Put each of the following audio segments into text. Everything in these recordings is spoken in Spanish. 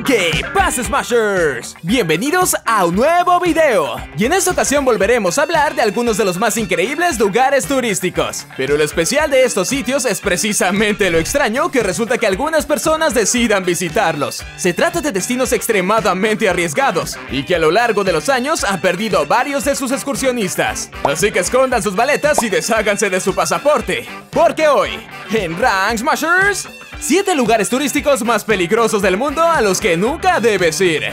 ¿Qué pasa, Smashers? Bienvenidos a un nuevo video. Y en esta ocasión volveremos a hablar de algunos de los más increíbles lugares turísticos. Pero lo especial de estos sitios es precisamente lo extraño que resulta que algunas personas decidan visitarlos. Se trata de destinos extremadamente arriesgados y que a lo largo de los años han perdido varios de sus excursionistas. Así que escondan sus maletas y desháganse de su pasaporte. Porque hoy, en Rank Smashers, 7 lugares turísticos más peligrosos del mundo a los que nunca debes ir.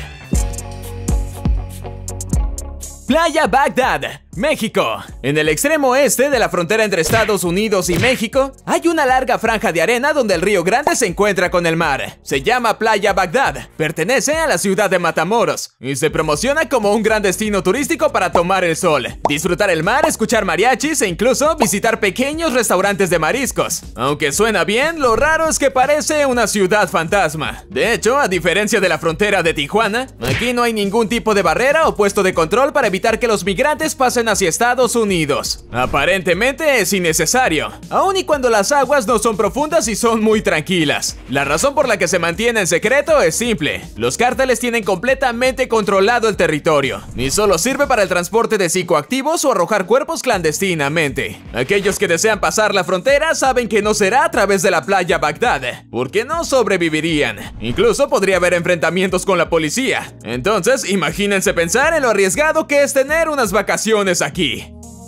Playa Bagdad, México. En el extremo oeste de la frontera entre Estados Unidos y México, hay una larga franja de arena donde el Río Grande se encuentra con el mar. Se llama Playa Bagdad, pertenece a la ciudad de Matamoros y se promociona como un gran destino turístico para tomar el sol, disfrutar el mar, escuchar mariachis e incluso visitar pequeños restaurantes de mariscos. Aunque suena bien, lo raro es que parece una ciudad fantasma. De hecho, a diferencia de la frontera de Tijuana, aquí no hay ningún tipo de barrera o puesto de control para evitar que los migrantes pasen hacia Estados Unidos. Aparentemente es innecesario, aun y cuando las aguas no son profundas y son muy tranquilas. La razón por la que se mantiene en secreto es simple: los cárteles tienen completamente controlado el territorio y solo sirve para el transporte de psicoactivos o arrojar cuerpos clandestinamente. Aquellos que desean pasar la frontera saben que no será a través de la playa Bagdad, porque no sobrevivirían. Incluso podría haber enfrentamientos con la policía. Entonces, imagínense pensar en lo arriesgado que es tener unas vacaciones aquí.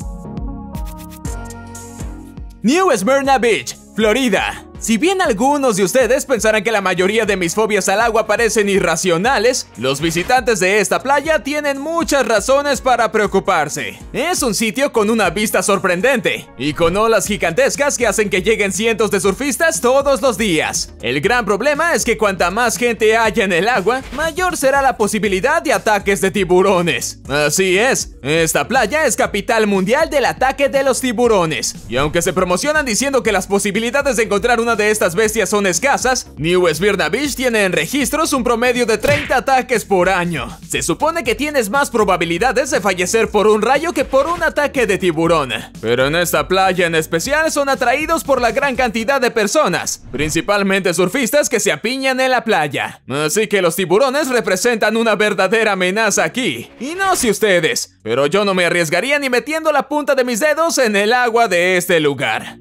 New Smyrna Beach, Florida. Si bien algunos de ustedes pensarán que la mayoría de mis fobias al agua parecen irracionales, los visitantes de esta playa tienen muchas razones para preocuparse. Es un sitio con una vista sorprendente y con olas gigantescas que hacen que lleguen cientos de surfistas todos los días. El gran problema es que cuanta más gente haya en el agua, mayor será la posibilidad de ataques de tiburones. Así es, esta playa es capital mundial del ataque de los tiburones. Y aunque se promocionan diciendo que las posibilidades de encontrar una de estas bestias son escasas, New Smyrna Beach tiene en registros un promedio de 30 ataques por año. Se supone que tienes más probabilidades de fallecer por un rayo que por un ataque de tiburón. Pero en esta playa en especial son atraídos por la gran cantidad de personas, principalmente surfistas que se apiñan en la playa. Así que los tiburones representan una verdadera amenaza aquí. Y no sé ustedes, pero yo no me arriesgaría ni metiendo la punta de mis dedos en el agua de este lugar.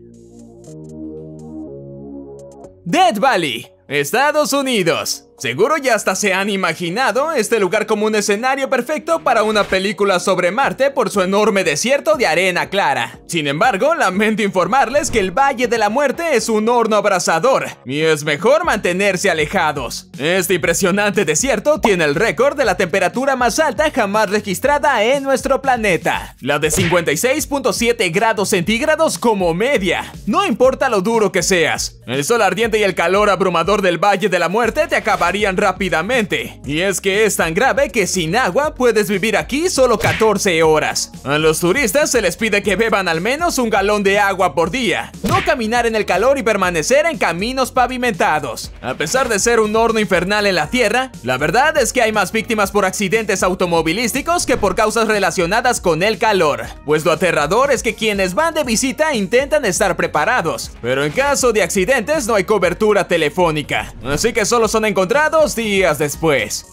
Death Valley, Estados Unidos. Seguro ya hasta se han imaginado este lugar como un escenario perfecto para una película sobre Marte por su enorme desierto de arena clara. Sin embargo, lamento informarles que el Valle de la Muerte es un horno abrasador y es mejor mantenerse alejados. Este impresionante desierto tiene el récord de la temperatura más alta jamás registrada en nuestro planeta, la de 56.7 grados centígrados como media. No importa lo duro que seas, el sol ardiente y el calor abrumador del Valle de la Muerte te acabarán rápidamente. Y es que es tan grave que sin agua puedes vivir aquí solo 14 horas. A los turistas se les pide que beban al menos un galón de agua por día, no caminar en el calor y permanecer en caminos pavimentados. A pesar de ser un horno infernal en la tierra, la verdad es que hay más víctimas por accidentes automovilísticos que por causas relacionadas con el calor. Pues lo aterrador es que quienes van de visita intentan estar preparados, pero en caso de accidentes no hay cobertura telefónica, así que solo son encontrados 2 días después.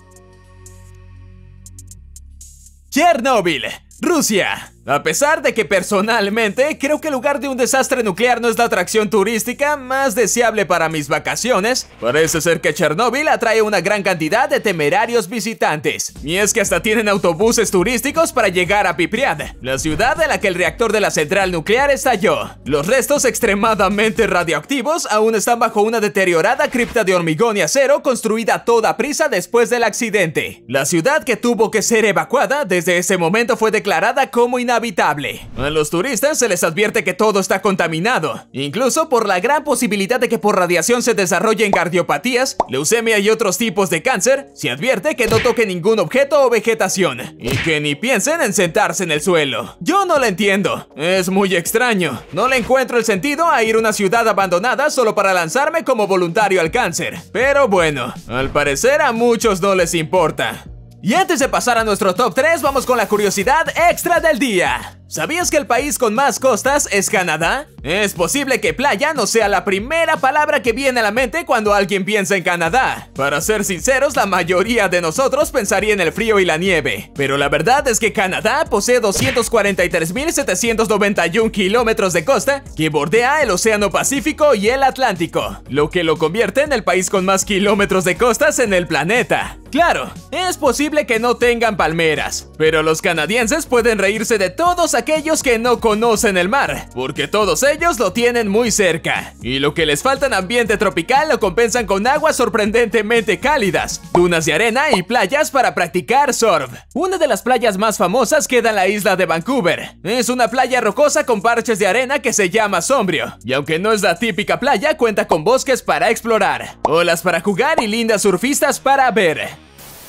Chernobyl, Rusia. A pesar de que personalmente creo que el lugar de un desastre nuclear no es la atracción turística más deseable para mis vacaciones, parece ser que Chernobyl atrae una gran cantidad de temerarios visitantes. Y es que hasta tienen autobuses turísticos para llegar a Pripyat, la ciudad en la que el reactor de la central nuclear estalló. Los restos extremadamente radioactivos aún están bajo una deteriorada cripta de hormigón y acero construida a toda prisa después del accidente. La ciudad, que tuvo que ser evacuada, desde ese momento fue declarada como inhabitable. A los turistas se les advierte que todo está contaminado, incluso por la gran posibilidad de que por radiación se desarrollen cardiopatías, leucemia y otros tipos de cáncer. Se advierte que no toquen ningún objeto o vegetación y que ni piensen en sentarse en el suelo. Yo no lo entiendo, es muy extraño. No le encuentro el sentido a ir a una ciudad abandonada solo para lanzarme como voluntario al cáncer. Pero bueno, al parecer a muchos no les importa. Y antes de pasar a nuestro top 3, vamos con la curiosidad extra del día. ¿Sabías que el país con más costas es Canadá? Es posible que playa no sea la primera palabra que viene a la mente cuando alguien piensa en Canadá. Para ser sinceros, la mayoría de nosotros pensaría en el frío y la nieve. Pero la verdad es que Canadá posee 243.791 kilómetros de costa que bordea el Océano Pacífico y el Atlántico, lo que lo convierte en el país con más kilómetros de costas en el planeta. Claro, es posible que no tengan palmeras, pero los canadienses pueden reírse de todos aquellos que no conocen el mar, porque todos ellos lo tienen muy cerca. Y lo que les falta en ambiente tropical lo compensan con aguas sorprendentemente cálidas, dunas de arena y playas para practicar surf. Una de las playas más famosas queda en la isla de Vancouver. Es una playa rocosa con parches de arena que se llama sombrío, y aunque no es la típica playa, cuenta con bosques para explorar, olas para jugar y lindas surfistas para ver.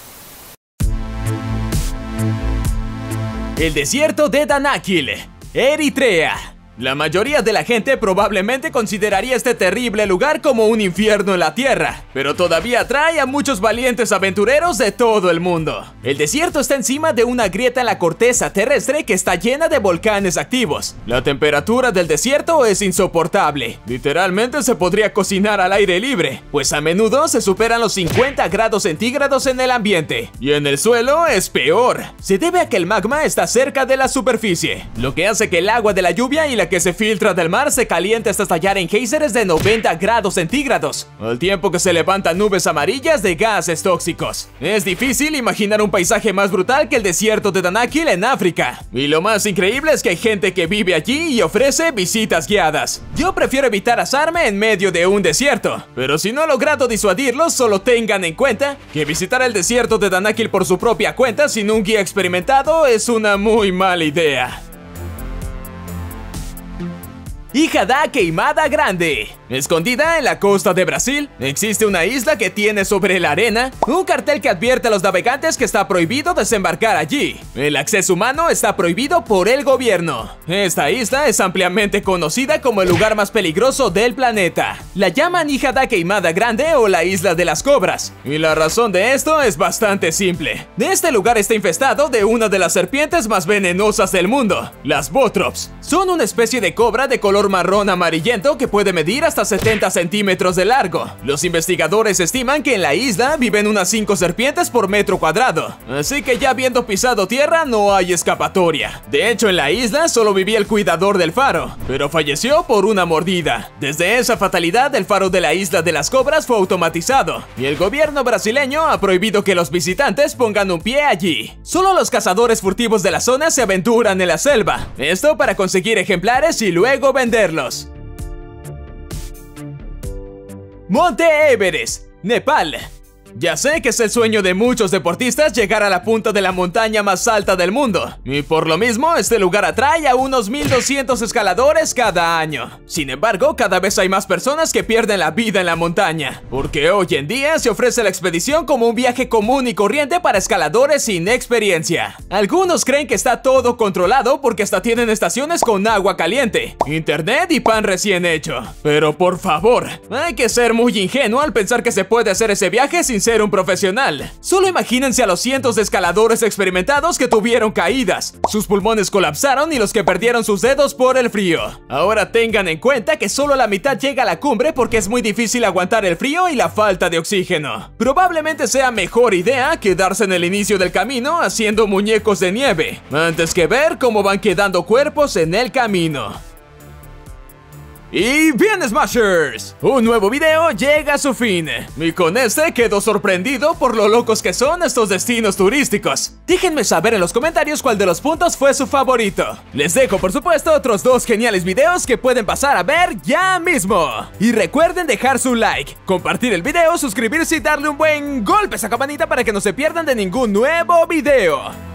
El desierto de Danakil, Eritrea. La mayoría de la gente probablemente consideraría este terrible lugar como un infierno en la tierra, pero todavía atrae a muchos valientes aventureros de todo el mundo. El desierto está encima de una grieta en la corteza terrestre que está llena de volcanes activos. La temperatura del desierto es insoportable. Literalmente se podría cocinar al aire libre, pues a menudo se superan los 50 grados centígrados en el ambiente. Y en el suelo es peor. Se debe a que el magma está cerca de la superficie, lo que hace que el agua de la lluvia y la que se filtra del mar se caliente hasta estallar en géiseres de 90 grados centígrados, al tiempo que se levantan nubes amarillas de gases tóxicos. Es difícil imaginar un paisaje más brutal que el desierto de Danakil en África. Y lo más increíble es que hay gente que vive allí y ofrece visitas guiadas. Yo prefiero evitar asarme en medio de un desierto, pero si no he logrado disuadirlos, solo tengan en cuenta que visitar el desierto de Danakil por su propia cuenta sin un guía experimentado es una muy mala idea. Ihada Queimada Grande. Escondida en la costa de Brasil, existe una isla que tiene sobre la arena un cartel que advierte a los navegantes que está prohibido desembarcar allí. El acceso humano está prohibido por el gobierno. Esta isla es ampliamente conocida como el lugar más peligroso del planeta. La llaman Ihada Queimada Grande o la Isla de las Cobras. Y la razón de esto es bastante simple. Este lugar está infestado de una de las serpientes más venenosas del mundo, las Botrops. Son una especie de cobra de color marrón amarillento que puede medir hasta 70 centímetros de largo. Los investigadores estiman que en la isla viven unas 5 serpientes por metro cuadrado, así que ya habiendo pisado tierra no hay escapatoria. De hecho, en la isla solo vivía el cuidador del faro, pero falleció por una mordida. Desde esa fatalidad, el faro de la Isla de las Cobras fue automatizado, y el gobierno brasileño ha prohibido que los visitantes pongan un pie allí. Solo los cazadores furtivos de la zona se aventuran en la selva, esto para conseguir ejemplares y luego venderlos. Monte Everest, Nepal. Ya sé que es el sueño de muchos deportistas llegar a la punta de la montaña más alta del mundo, y por lo mismo este lugar atrae a unos 1.200 escaladores cada año. Sin embargo, cada vez hay más personas que pierden la vida en la montaña, porque hoy en día se ofrece la expedición como un viaje común y corriente para escaladores sin experiencia. Algunos creen que está todo controlado porque hasta tienen estaciones con agua caliente, internet y pan recién hecho. Pero por favor, hay que ser muy ingenuo al pensar que se puede hacer ese viaje sin ser un profesional. Solo imagínense a los cientos de escaladores experimentados que tuvieron caídas, sus pulmones colapsaron y los que perdieron sus dedos por el frío. Ahora tengan en cuenta que solo la mitad llega a la cumbre porque es muy difícil aguantar el frío y la falta de oxígeno. Probablemente sea mejor idea quedarse en el inicio del camino haciendo muñecos de nieve, antes que ver cómo van quedando cuerpos en el camino. Y bien, Smashers, un nuevo video llega a su fin, y con este quedo sorprendido por lo locos que son estos destinos turísticos. Déjenme saber en los comentarios cuál de los puntos fue su favorito. Les dejo por supuesto otros 2 geniales videos que pueden pasar a ver ya mismo. Y recuerden dejar su like, compartir el video, suscribirse y darle un buen golpe a esa campanita para que no se pierdan de ningún nuevo video.